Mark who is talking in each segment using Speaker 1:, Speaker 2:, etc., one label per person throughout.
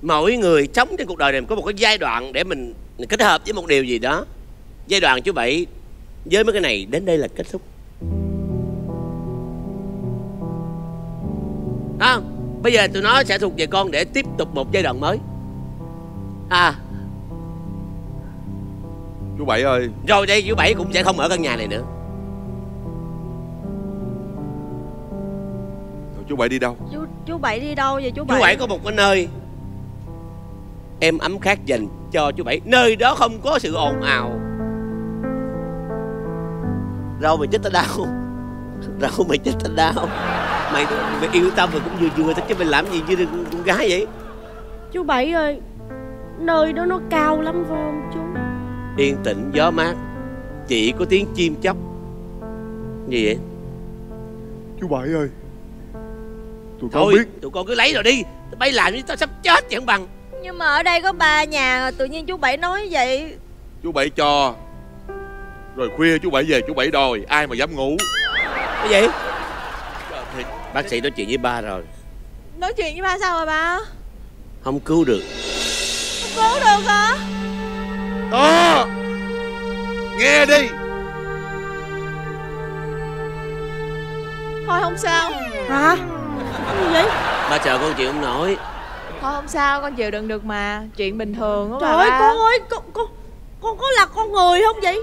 Speaker 1: Mỗi người sống trên cuộc đời này có một cái giai đoạn để mình kết hợp với một điều gì đó. Giai đoạn chú Bảy với mấy cái này đến đây là kết thúc. Không, bây giờ tụi nó sẽ thuộc về con để tiếp tục một giai đoạn mới.
Speaker 2: Chú Bảy ơi.
Speaker 1: Rồi đây chú Bảy cũng sẽ không ở căn nhà này nữa.
Speaker 2: Chú Bảy đi đâu?
Speaker 3: Chú Bảy đi đâu vậy chú Bảy?
Speaker 1: Chú Bảy có một cái nơi êm ấm khác dành cho chú Bảy. Nơi đó không có sự ồn ào. Rau mày chết tao đau. Rau mày chết tao đau. Mày yêu tao mà cũng vừa thôi chứ mày làm gì như con gái vậy?
Speaker 3: Chú Bảy ơi, nơi đó nó cao lắm phải không chú?
Speaker 1: Yên tĩnh gió mát, chỉ có tiếng chim chóc. Gì vậy?
Speaker 4: Chú Bảy ơi, tụi con
Speaker 1: thôi
Speaker 4: biết.
Speaker 1: tụi con cứ lấy rồi đi. Bay làm như tao sắp chết chẳng bằng.
Speaker 3: Nhưng mà ở đây có 3 nhà, tự nhiên chú Bảy nói vậy.
Speaker 2: Chú Bảy cho. Rồi khuya chú Bảy về chú Bảy đòi. Ai mà dám ngủ.
Speaker 1: Cái gì? Bác sĩ nói chuyện với ba rồi.
Speaker 3: Nói chuyện với ba sao rồi ba?
Speaker 1: Không cứu được.
Speaker 3: Không cứu được hả?
Speaker 2: Đó, nghe đi.
Speaker 3: Thôi không sao. Hả? Cái gì?
Speaker 1: Ba sợ con chịu không nổi.
Speaker 3: Thôi không sao, con chịu đựng được mà. Chuyện bình thường đó.
Speaker 5: Trời ơi con ơi, con có là con người không vậy?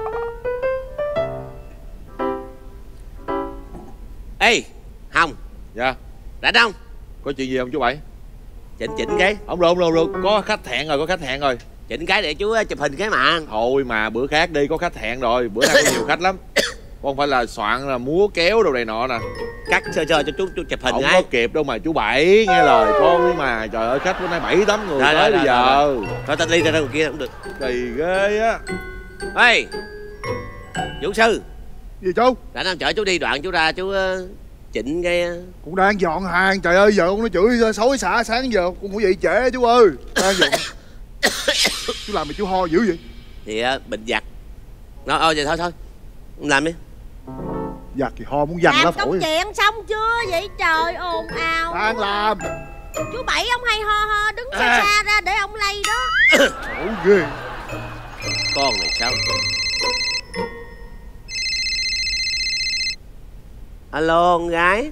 Speaker 1: Ê Hồng.
Speaker 2: Dạ.
Speaker 1: Rảnh không?
Speaker 2: Có chuyện gì không chú Bảy?
Speaker 1: Chỉnh cái.
Speaker 2: Không được. Có khách hẹn rồi.
Speaker 1: Chỉnh cái để chú chụp hình cái mà.
Speaker 2: Thôi mà bữa khác đi, có khách hẹn rồi. Bữa nay có nhiều khách lắm. Con phải là soạn là múa kéo đồ này nọ nè.
Speaker 1: Cắt sơ cho chú chụp hình.
Speaker 2: Không có kịp đâu mà chú Bảy. Nghe lời con đi mà. Trời ơi, khách bữa nay 7-8 người tới bây giờ.
Speaker 1: Thôi ta đi ra ngoài kia không được.
Speaker 2: Kỳ ghê á.
Speaker 1: Ê vũ sư.
Speaker 4: Gì chú?
Speaker 1: Rảnh không chở chú đi đoạn chú ra chú chỉnh cái.
Speaker 4: Cũng đang dọn hàng. Trời ơi, giờ con nó chửi xối xả sáng giờ. Con phải dậy trễ chú ơi. Đang dọn. Chú làm mà chú ho dữ vậy?
Speaker 1: Thì bệnh giặt. Nó vậy thôi không làm đi.
Speaker 4: Giặt thì ho muốn văng lá
Speaker 5: Làm
Speaker 4: phổi.
Speaker 5: công chuyện xong chưa vậy trời, ồn ào.
Speaker 4: Đang làm.
Speaker 5: Chú Bảy ông hay ho đứng xa xa ra để ông lay đó.
Speaker 4: Ôi ghê.
Speaker 1: Con này sao? Alo con gái.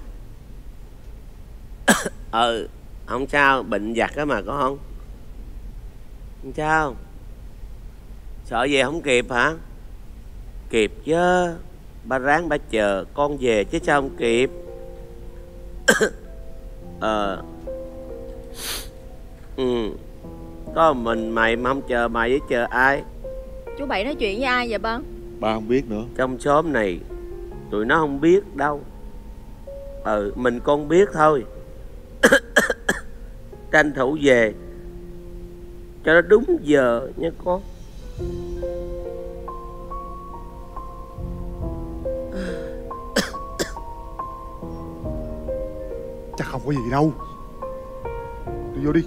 Speaker 1: Không sao, bệnh giặt á mà có không? Không sao. Sợ về không kịp hả? Kịp chứ. Ba ráng ba chờ con về chứ sao không kịp. Có mình mày mà không chờ mày với chờ ai?
Speaker 3: Chú Bảy nói chuyện với ai vậy ba?
Speaker 2: Ba không biết nữa.
Speaker 1: Trong xóm này tụi nó không biết đâu. Mình con biết thôi. Tranh thủ về cho nó đúng giờ nha con.
Speaker 4: Chắc không có gì đâu. Đi vô đi.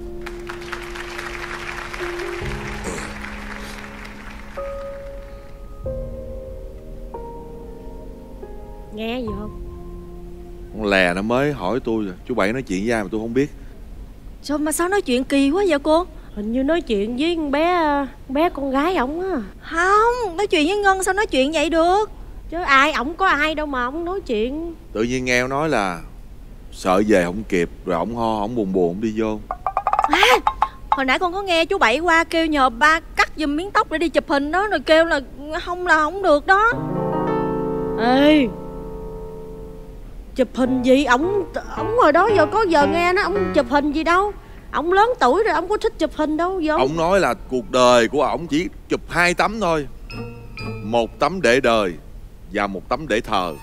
Speaker 5: Nghe gì không?
Speaker 2: Con lè nó mới hỏi tôi rồi. Chú Bảy nói chuyện với ai mà tôi không biết.
Speaker 3: Sao nói chuyện kỳ quá vậy cô?
Speaker 5: Hình như nói chuyện với con bé con gái ổng á.
Speaker 3: Không, nói chuyện với Ngân sao nói chuyện vậy được?
Speaker 5: Chứ ổng có ai đâu mà ổng nói chuyện.
Speaker 2: Tự nhiên nghe nói là sợ về không kịp. Rồi ổng ho, ổng buồn đi vô.
Speaker 3: Hồi nãy con có nghe chú Bảy qua kêu nhờ ba cắt giùm miếng tóc để đi chụp hình đó. Rồi kêu là không được đó.
Speaker 5: Ê, chụp hình gì? Ổng hồi đó giờ có giờ nghe nó ổng chụp hình gì đâu. Ổng lớn tuổi rồi, ổng có thích chụp hình đâu vậy?
Speaker 2: Ổng nói là cuộc đời của ổng chỉ chụp 2 tấm thôi. 1 tấm để đời và 1 tấm để thờ.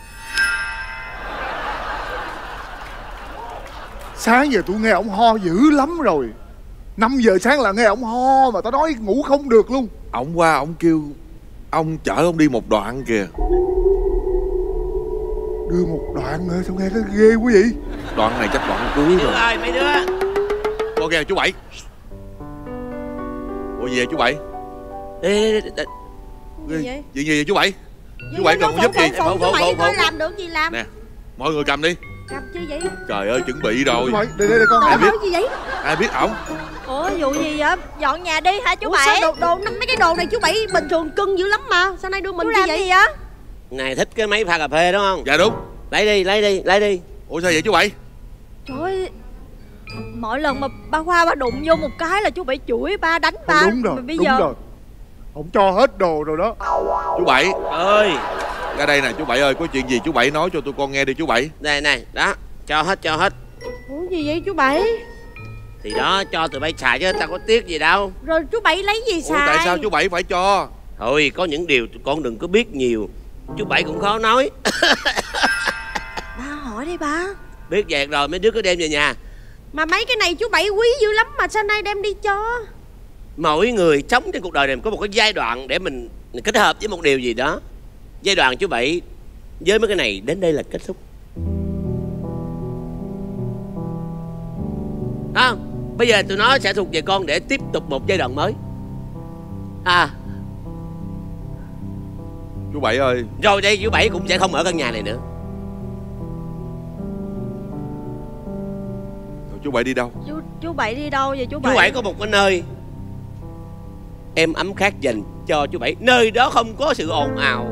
Speaker 4: Sáng giờ tôi nghe ổng ho dữ lắm rồi. 5 giờ sáng là nghe ổng ho mà tao nói ngủ không được luôn.
Speaker 2: Ổng qua ổng kêu ông chở ông đi một đoạn kìa.
Speaker 4: Đưa một đoạn hả? Sao nghe nó ghê quá vậy?
Speaker 2: Đoạn này chắc đoạn cuối rồi.
Speaker 1: Ơi mấy đứa.
Speaker 2: Con kìa chú Bảy. Ủa về chú Bảy?
Speaker 1: Ê,
Speaker 3: Gì vậy?
Speaker 2: Chuyện gì vậy chú Bảy? Chú Bảy cần con giúp gì?
Speaker 5: Chú Bảy nói làm được gì làm.
Speaker 2: Nè, mọi người cầm đi.
Speaker 5: Cầm chi vậy?
Speaker 2: Trời ơi, chuẩn bị rồi.
Speaker 4: Chú Bảy, đây con.
Speaker 5: Ai
Speaker 2: Ai biết?
Speaker 5: biết gì vậy?
Speaker 2: Ai biết ổng?
Speaker 3: Ủa vụ gì vậy? Dọn nhà đi hả chú
Speaker 5: Ủa,
Speaker 3: Bảy?
Speaker 5: sao đồ mấy cái đồ này chú Bảy bình thường cưng dữ lắm mà. Sao nay đưa mình
Speaker 3: Chú
Speaker 5: chi
Speaker 3: làm
Speaker 5: vậy?
Speaker 3: gì vậy?
Speaker 1: Này thích cái máy pha cà phê đúng không?
Speaker 2: Dạ đúng.
Speaker 1: Lấy đi.
Speaker 2: Ủa sao vậy chú Bảy?
Speaker 3: Trời ơi, mỗi lần mà ba Hoa ba đụng vô một cái là chú Bảy chửi ba, đánh ba.
Speaker 4: Đúng rồi,
Speaker 3: Mà bây
Speaker 4: đúng
Speaker 3: giờ
Speaker 4: rồi. Ông cho hết đồ rồi đó.
Speaker 2: Chú Bảy
Speaker 1: Ơi,
Speaker 2: ra đây nè. Chú Bảy ơi, có chuyện gì chú Bảy nói cho tụi con nghe đi chú Bảy.
Speaker 1: này, đó, cho hết.
Speaker 5: Ủa gì vậy chú Bảy?
Speaker 1: Thì đó, cho tụi bay xài chứ tao có tiếc gì đâu.
Speaker 5: Rồi chú Bảy lấy gì
Speaker 2: Ủa
Speaker 5: xài?
Speaker 2: tại sao chú Bảy phải cho?
Speaker 1: Thôi, có những điều tụi con đừng có biết nhiều. Chú Bảy cũng khó nói.
Speaker 3: ba hỏi đi ba.
Speaker 1: Biết vậy rồi mấy đứa cứ đem về nhà.
Speaker 5: Mà mấy cái này chú Bảy quý dữ lắm mà sao nay đem đi cho?
Speaker 1: Mỗi người sống trên cuộc đời này có một cái giai đoạn để mình kết hợp với một điều gì đó. Giai đoạn chú Bảy với mấy cái này đến đây là kết thúc. Không, bây giờ tụi nó sẽ thuộc về con để tiếp tục một giai đoạn mới.
Speaker 2: Chú Bảy ơi.
Speaker 1: Rồi đây chú Bảy cũng sẽ không ở căn nhà này nữa.
Speaker 2: Rồi chú Bảy đi đâu?
Speaker 3: Chú Bảy đi đâu vậy chú
Speaker 1: Chú
Speaker 3: Bảy?
Speaker 1: Bảy có một cái nơi em ấm khác dành cho chú Bảy. Nơi đó không có sự ồn ào.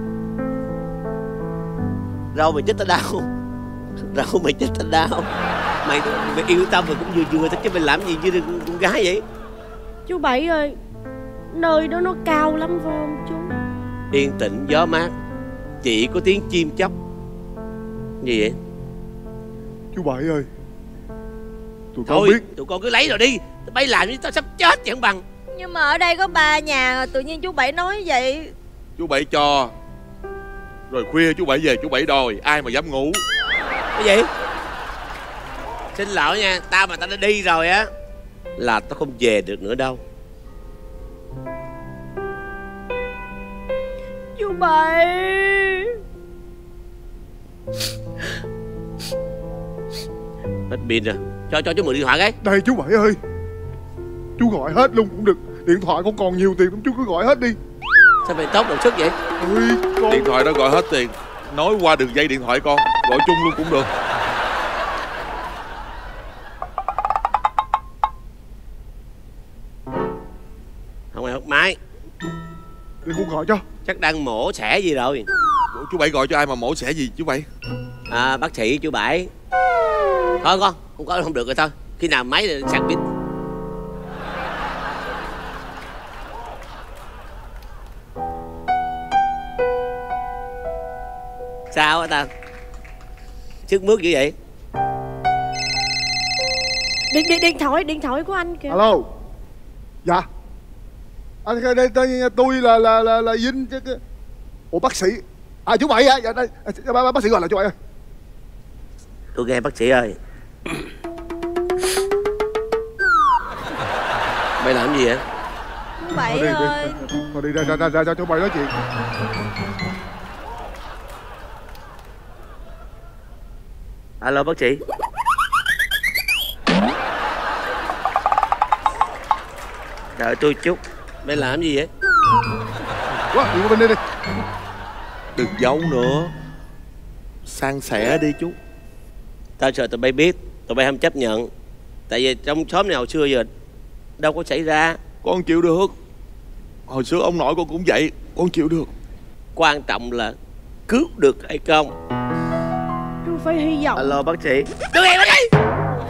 Speaker 1: Rau mày chết tao đau. Rau mày chết tao đau. Mày yêu tao mà cũng vừa thôi chứ mày làm gì như con gái vậy?
Speaker 5: Chú Bảy ơi, nơi đó nó cao lắm phải không chú?
Speaker 1: Yên tĩnh gió mát, chỉ có tiếng chim chóc. Gì vậy?
Speaker 4: Chú Bảy ơi, tụi con
Speaker 1: Thôi
Speaker 4: biết.
Speaker 1: tụi con cứ lấy rồi đi. Tụi bay làm như tao sắp chết chẳng bằng.
Speaker 3: Nhưng mà ở đây có ba nhà, tự nhiên chú Bảy nói vậy.
Speaker 2: Chú Bảy cho. Rồi khuya chú Bảy về chú Bảy đòi. Ai mà dám ngủ.
Speaker 1: Cái gì? Xin lỗi nha, tao mà tao đã đi rồi á là tao không về được nữa đâu.
Speaker 3: Chú Bảy.
Speaker 1: Hết pin rồi. Cho chú mượn điện thoại cái.
Speaker 4: Đây chú Bảy ơi, chú gọi hết luôn cũng được. Điện thoại con còn nhiều tiền lắm, chú cứ gọi hết đi.
Speaker 1: Sao mày tốt đột sức vậy?
Speaker 4: Ôi, con...
Speaker 2: Điện thoại đó gọi hết tiền. Nói qua đường dây điện thoại con. Gọi chung luôn cũng được.
Speaker 1: Không ai hút máy.
Speaker 4: Để con gọi cho.
Speaker 1: Chắc đang mổ xẻ gì rồi.
Speaker 2: Ủa, chú Bảy gọi cho ai mà mổ xẻ gì chú Bảy?
Speaker 1: Bác sĩ chú Bảy. Thôi con, không có không được rồi thôi. Khi nào máy sạc pin. Sao hả ta? Sức mướt dữ vậy?
Speaker 5: Điện thoại của anh kìa.
Speaker 4: Alo. Dạ. Anh tôi là Vinh chứ. Ủa bác sĩ. Chú Bảy á, dạ đây. Bác sĩ gọi là chú Bảy ơi.
Speaker 1: Tôi nghe bác sĩ ơi. Mày làm gì vậy?
Speaker 3: Chú Bảy ơi.
Speaker 4: Thôi đi ra cho chú Bảy nói chuyện.
Speaker 1: Alo bác sĩ. Đợi tôi chút. Mày làm gì vậy?
Speaker 4: Quá, đi qua bên đây đi.
Speaker 2: Đừng giấu nữa. San sẻ đi chú.
Speaker 1: Tao sợ tụi bay biết. Tụi bay không chấp nhận. Tại vì trong xóm này hồi xưa giờ đâu có xảy ra.
Speaker 2: Con chịu được. Hồi xưa ông nội con cũng vậy. Con chịu được.
Speaker 1: Quan trọng là cứu được hay không.
Speaker 5: Chú phải hy vọng.
Speaker 1: Alo bác sĩ. Đừng em đi.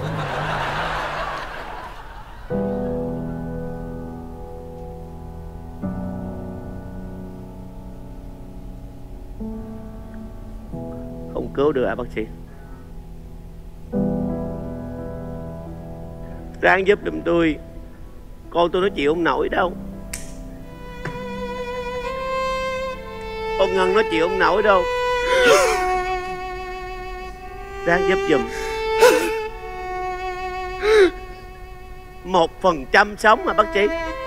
Speaker 1: Không cứu được hả bác sĩ? Ráng giúp giùm tôi. Con tôi nó chịu không nổi đâu. Con Ngân nó chịu không nổi đâu. Ráng giúp giùm. 1% sống mà bác sĩ.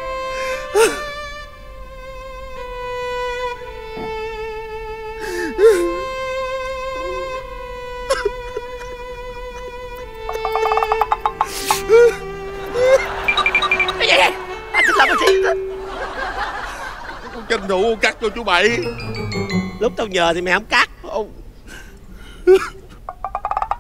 Speaker 1: Cái gì vậy? Anh xin lỗi bác sĩ.
Speaker 2: Con tranh thủ cắt cho chú Bảy.
Speaker 1: Lúc tao nhờ thì mày không cắt.
Speaker 2: Ông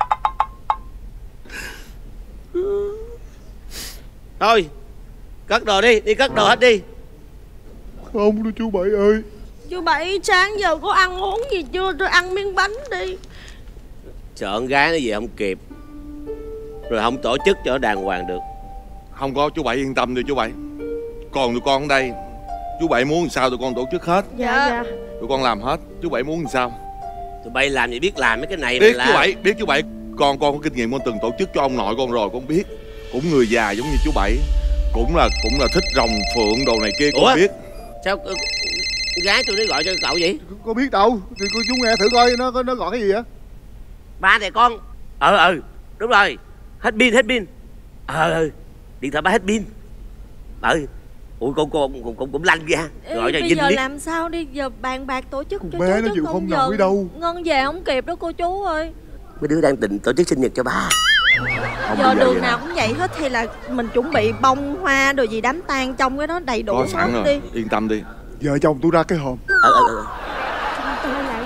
Speaker 1: Thôi cất đồ đi cất đồ hết đi.
Speaker 4: Không đâu chú Bảy ơi.
Speaker 5: Chú Bảy sáng giờ có ăn uống gì chưa? Tôi ăn miếng bánh đi.
Speaker 1: Sợ con gái nó về không kịp, rồi không tổ chức cho nó đàng hoàng được.
Speaker 2: Không có, chú Bảy yên tâm đi chú Bảy. Còn tụi con ở đây, chú Bảy muốn sao tụi con tổ chức hết.
Speaker 5: Dạ.
Speaker 2: Tụi con làm hết. Chú Bảy muốn sao?
Speaker 1: Tụi bay làm gì biết làm mấy cái này.
Speaker 2: Biết chú Bảy, biết chú Bảy. Con có kinh nghiệm, con từng tổ chức cho ông nội con rồi, con biết. Cũng người già giống như chú Bảy, cũng là thích rồng phượng đồ này kia, con biết.
Speaker 1: Sao con gái tôi nó gọi cho cậu vậy?
Speaker 4: Con biết đâu, thì chú nghe thử coi nó gọi cái gì á.
Speaker 1: Ba này con. Đúng rồi, hết pin. Điện thoại ba hết pin. Ui con cũng lanh ra. Gọi cho
Speaker 3: bây
Speaker 1: Vinh
Speaker 3: giờ
Speaker 1: biết.
Speaker 3: làm sao đi, giờ bàn bạc tổ chức cho
Speaker 4: bé
Speaker 3: chú
Speaker 4: nó chịu
Speaker 3: chứ
Speaker 4: không
Speaker 3: giờ
Speaker 4: nổi đâu.
Speaker 3: Ngân về không kịp đó cô chú ơi.
Speaker 1: Mấy đứa đang định tổ chức sinh nhật cho ba.
Speaker 3: Giờ đường nào cũng vậy hết, hay là mình chuẩn bị bông hoa đồ gì đám tang trong cái đó đầy đủ
Speaker 2: Có sẵn
Speaker 3: hết
Speaker 2: rồi,
Speaker 3: đi.
Speaker 2: yên tâm đi.
Speaker 4: Vợ chồng tôi ra cái hòm.
Speaker 5: Tôi lại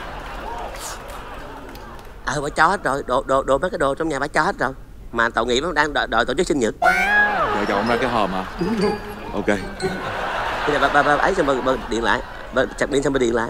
Speaker 5: với
Speaker 1: Bà cho hết rồi, đồ mấy cái đồ trong nhà bà cho hết rồi. Mà tội nghiệp nó đang đợi tổ chức sinh nhật.
Speaker 2: Vợ chồng ra cái hòm hả?
Speaker 4: Đúng rồi.
Speaker 2: Ok.
Speaker 1: Bây giờ bà ấy xong bà điện lại. Bà chặt điện xong bà điện lại.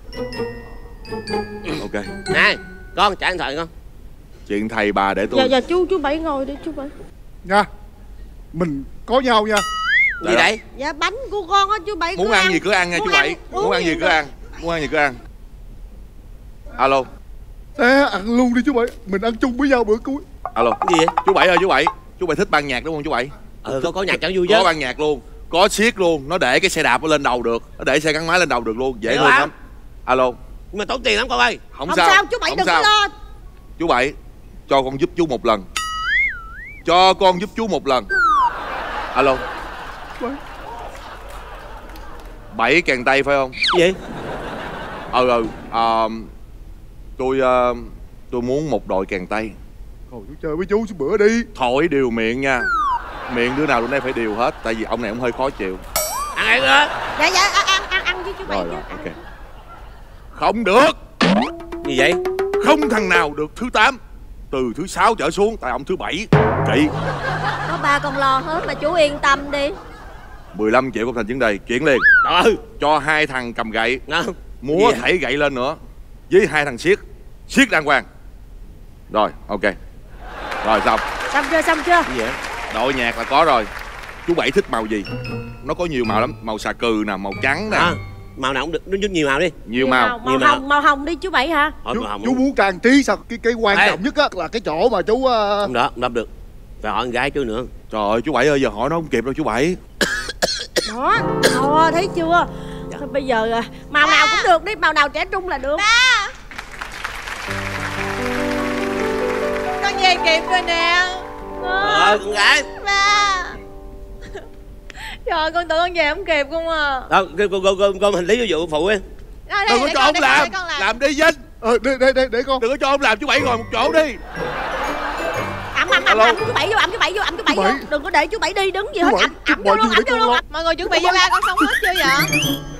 Speaker 2: Ok.
Speaker 1: Này con trả điện thoại con.
Speaker 2: Chuyện thầy bà để tôi.
Speaker 5: Dạ chú Bảy ngồi đi chú Bảy.
Speaker 4: Nha, mình có nhau nha.
Speaker 1: Gì đấy?
Speaker 5: Dạ bánh của con á chú Bảy.
Speaker 2: Muốn ăn gì cứ ăn nha chú Bảy. Muốn ăn gì cứ ăn. Muốn ăn gì cứ ăn. Alo.
Speaker 4: Thế ăn luôn đi chú Bảy, mình ăn chung với nhau bữa cuối.
Speaker 2: Alo.
Speaker 1: Cái gì vậy?
Speaker 2: Chú Bảy ơi chú Bảy. Chú Bảy thích ban nhạc đúng không chú Bảy?
Speaker 1: Có nhạc cho vui chứ.
Speaker 2: Có ban nhạc luôn. Có siết luôn. Nó để cái xe đạp nó lên đầu được. Nó để xe gắn máy lên đầu được luôn. Dễ thương lắm. Alo.
Speaker 1: Nhưng mà tốn tiền lắm con ơi.
Speaker 2: Không
Speaker 5: sao
Speaker 2: sao
Speaker 5: chú Bảy
Speaker 2: không
Speaker 5: đừng
Speaker 2: sao.
Speaker 5: có lo.
Speaker 2: Chú Bảy, cho con giúp chú một lần. Cho con giúp chú một lần. Alo. 7 kèn tay phải không?
Speaker 1: Gì?
Speaker 2: Tôi muốn một đội kèn tay.
Speaker 4: Thôi chú chơi với chú bữa đi.
Speaker 2: Thổi đều miệng nha. Miệng đứa nào đứa nay phải đều hết. Tại vì ông này ông hơi khó chịu.
Speaker 1: Ăn nữa.
Speaker 5: Dạ ăn với chú Bảy.
Speaker 2: Rồi ok. Không được.
Speaker 1: Gì vậy?
Speaker 2: Không thằng nào được thứ 8. Từ thứ 6 trở xuống. Tại ông thứ 7. Kỵ.
Speaker 3: Có ba con lo hết mà chú yên tâm đi.
Speaker 2: 15 triệu không thành vấn đề. Chuyển liền. Cho 2 thằng cầm gậy. Múa thảy gậy lên nữa. Với 2 thằng siết. Siết đàng hoàng. Rồi ok. Rồi xong.
Speaker 5: Xong chưa?
Speaker 1: Gì vậy?
Speaker 2: Đội nhạc là có rồi. Chú Bảy thích màu gì? Nó có nhiều màu lắm. Màu xà cừ nè, màu trắng nè.
Speaker 1: Màu nào cũng được, nó nhiều màu đi.
Speaker 2: Nhiều màu.
Speaker 5: Màu hồng đi chú Bảy hả?
Speaker 4: Chú muốn trang trí sao? Cái quan trọng nhất á là cái chỗ mà chú
Speaker 1: Không được. Phải hỏi con gái chú nữa.
Speaker 2: Trời ơi chú Bảy ơi, giờ hỏi nó không kịp đâu chú Bảy.
Speaker 5: Đó, thấy chưa? Thôi bây giờ màu nào cũng được đi, màu nào trẻ trung là được.
Speaker 3: Ba, con về kịp rồi nè.
Speaker 1: Con gái.
Speaker 3: Ba. Trời, con tưởng con về không kịp không à.
Speaker 1: Con hành lý vô vụ phụ đi.
Speaker 2: Đừng có cho ông làm. Làm đi Vinh.
Speaker 4: Để con.
Speaker 2: Đừng có cho ông làm, chú Bảy ngồi một chỗ đi.
Speaker 5: Ẩm chú Bảy vô. Đừng có để chú Bảy đi đứng gì hết. Ẩm vô luôn.
Speaker 3: Mọi người chuẩn bị vô ba con xong hết chưa vậy?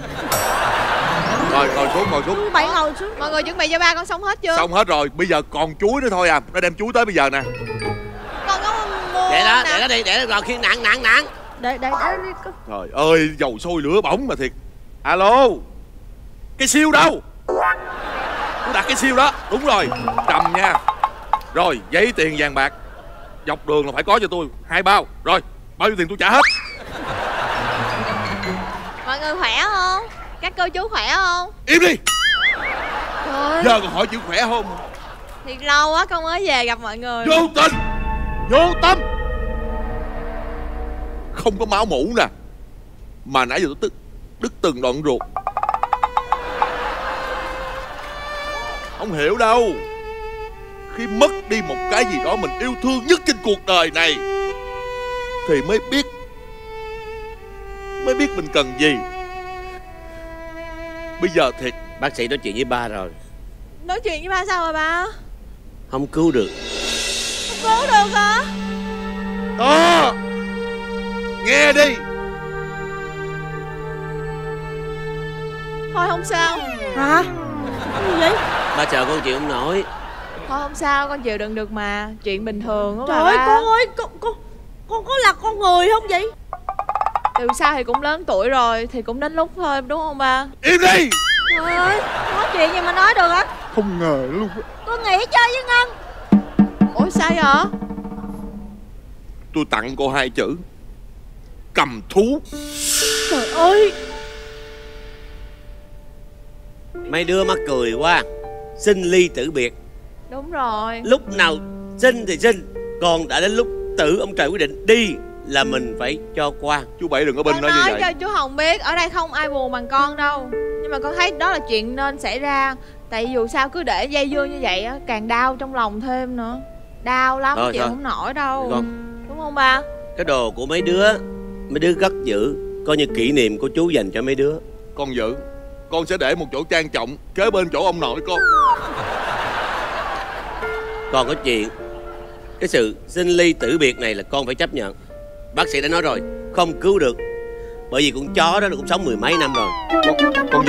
Speaker 2: Rồi ngồi xuống.
Speaker 5: Chú Bảy ngồi xuống.
Speaker 3: Mọi người chuẩn bị vô ba con xong hết chưa?
Speaker 2: Xong hết rồi, bây giờ còn chuối nữa thôi à. Nó đem chuối tới bây giờ nè.
Speaker 3: Con có mua.
Speaker 1: Để đó đi, để rồi khi nặng.
Speaker 5: Để đi.
Speaker 2: Trời ơi, dầu sôi lửa bỏng mà thiệt. Alo. Cái siêu đâu? Tôi đặt cái siêu đó. Đúng rồi, cầm nha. Rồi, giấy tiền vàng bạc dọc đường là phải có cho tôi 2 bao. Rồi, bao nhiêu tiền tôi trả hết.
Speaker 3: Mọi người khỏe không? Các cô chú khỏe không?
Speaker 2: Im đi.
Speaker 3: Trời.
Speaker 2: Giờ còn hỏi chữ khỏe không?
Speaker 3: Thì lâu quá con mới về gặp mọi người.
Speaker 2: Vô tình, vô tâm. Không có máu mủ nè. Mà nãy giờ tôi đứt từng đoạn ruột. Không hiểu đâu. Khi mất đi một cái gì đó mình yêu thương nhất trên cuộc đời này thì mới biết mình cần gì. Bây giờ thiệt.
Speaker 1: Bác sĩ nói chuyện với ba rồi.
Speaker 3: Nói chuyện với ba sao rồi ba?
Speaker 1: Không cứu được.
Speaker 3: Không cứu được hả?
Speaker 2: Đó. Nghe đi.
Speaker 3: Thôi không sao.
Speaker 5: Hả? Cái gì vậy?
Speaker 1: Ba chờ con chịu không nổi.
Speaker 3: Thôi không sao, con chịu đựng được mà. Chuyện bình thường đó
Speaker 5: Trời
Speaker 3: mà
Speaker 5: ơi
Speaker 3: ba.
Speaker 5: con ơi, Con có là con người không vậy?
Speaker 6: Dù sao thì cũng lớn tuổi rồi, thì cũng đến lúc thôi, đúng không ba?
Speaker 2: Im đi.
Speaker 3: Trời ơi, nói chuyện gì mà nói được á.
Speaker 4: Không ngờ luôn.
Speaker 3: Con nghỉ chơi với Ngân.
Speaker 6: Ủa sao vậy?
Speaker 2: Tôi tặng cô 2 chữ: cầm thú.
Speaker 5: Trời ơi.
Speaker 1: Mấy đứa mắc cười quá. Sinh ly tử biệt.
Speaker 6: Đúng rồi.
Speaker 1: Lúc nào sinh thì sinh, còn đã đến lúc tử ông trời quyết định đi là mình phải cho qua.
Speaker 2: Chú Bảy đừng có binh
Speaker 6: Con
Speaker 2: nói như
Speaker 6: nói
Speaker 2: vậy.
Speaker 6: cho chú Hồng biết, ở đây không ai buồn bằng con đâu. Nhưng mà con thấy đó là chuyện nên xảy ra. Tại dù sao cứ để dây dưa như vậy á, càng đau trong lòng thêm nữa. Đau lắm,
Speaker 1: Thôi,
Speaker 6: chịu
Speaker 1: thôi.
Speaker 6: không nổi đâu.
Speaker 1: Con.
Speaker 6: Đúng không ba?
Speaker 1: Cái đồ của mấy đứa cất giữ, coi như kỷ niệm của chú dành cho mấy đứa.
Speaker 2: Con giữ. Con sẽ để một chỗ trang trọng kế bên chỗ ông nội con.
Speaker 1: Còn có chuyện cái sự sinh ly tử biệt này là con phải chấp nhận. Bác sĩ đã nói rồi, không cứu được. Bởi vì con chó đó nó cũng sống 10 mấy năm rồi.
Speaker 2: Con gì?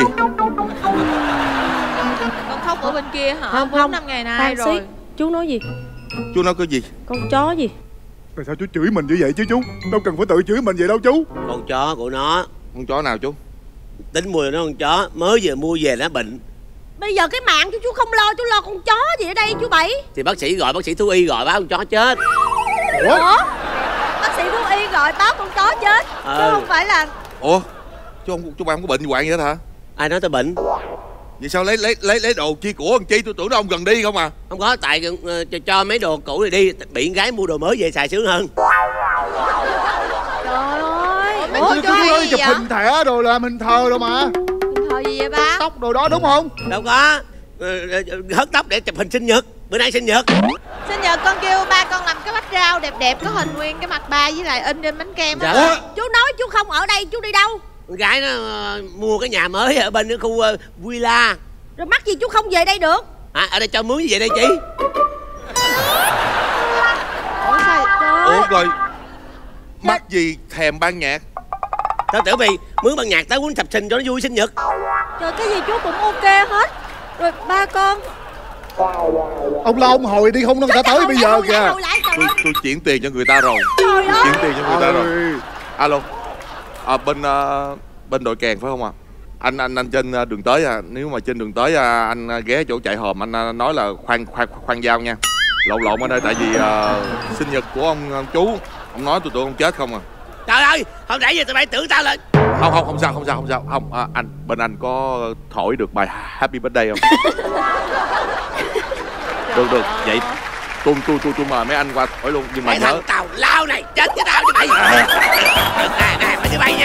Speaker 6: Con khóc ở bên kia hả?
Speaker 5: Không,
Speaker 6: 4-5 ngày nay
Speaker 5: Khoan
Speaker 6: rồi.
Speaker 5: xí. Chú nói gì?
Speaker 2: Chú nói cái gì?
Speaker 5: Con chó gì?
Speaker 4: Tại sao chú chửi mình như vậy chứ chú? Đâu cần phải tự chửi mình vậy đâu chú.
Speaker 1: Con chó của nó,
Speaker 2: Con chó nào chú?
Speaker 1: tính mua nó con chó mới vừa mua về nó bệnh.
Speaker 5: Bây giờ cái mạng chú không lo, chú lo con chó gì ở đây chú Bảy?
Speaker 1: Thì bác sĩ gọi, bác sĩ thú y gọi báo con chó chết.
Speaker 4: Ủa?
Speaker 3: Bác sĩ thú y gọi báo con chó chết. Chứ không phải là...
Speaker 2: Ủa? Chú ba không có bệnh hoạn vậy hả?
Speaker 1: Ai nói tao bệnh?
Speaker 2: Vậy sao lấy đồ chi của anh chi? Tôi tưởng ông gần đi không à.
Speaker 1: Không có, tại cho mấy đồ cũ này đi, bị con gái mua đồ mới về xài sướng hơn.
Speaker 3: Trời ơi.
Speaker 4: Ủa, chú ơi, chụp hình thẻ rồi làm hình thờ rồi mà.
Speaker 6: Thôi gì vậy ba?
Speaker 4: Tóc đồ đó đúng không?
Speaker 1: Đâu có, hớt tóc để chụp hình sinh nhật. Bữa nay sinh nhật.
Speaker 6: Sinh nhật con kêu ba con làm cái bát rau đẹp đẹp, có hình nguyên cái mặt ba với lại in trên bánh kem á.
Speaker 1: Dạ.
Speaker 5: Chú nói chú không ở đây, chú đi đâu?
Speaker 1: Con gái nó mua cái nhà mới ở bên cái khu villa.
Speaker 5: Rồi mắc gì chú không về đây được?
Speaker 1: À, ở đây cho mướn như vậy đây chị.
Speaker 6: Ủa sao?
Speaker 2: Ủa rồi mắc gì thèm ban nhạc?
Speaker 1: Tao tưởng vì mướn ban nhạc tới quýnh sập sình cho nó vui sinh nhật.
Speaker 3: Trời, cái gì chú cũng ok hết. Rồi ba con.
Speaker 4: Ông lo ông hồi đi không nó đã tới bây giờ kìa.
Speaker 2: Tôi chuyển tiền cho người ta rồi.
Speaker 3: Trời ơi.
Speaker 2: Chuyển tiền cho người ta rồi.
Speaker 4: Ơi.
Speaker 2: Alo. Bên đội kèn phải không ạ? Anh trên đường tới à. Nếu mà trên đường tới anh ghé chỗ chạy hòm, anh nói là khoan dao nha. Lộn ở đây tại vì sinh nhật của ông chú. Ông nói tôi tưởng ông chết không à.
Speaker 1: Trời ơi, không nãy giờ tụi bay tưởng tao là...
Speaker 2: Không sao. Không, anh có thổi được bài Happy Birthday không? Được. Vậy tôi mời mấy anh qua thổi luôn, nhưng mà
Speaker 1: Mày
Speaker 2: nhớ
Speaker 1: thằng tào lao này chết với tao chứ mày. Nè, mấy đứa bay nha.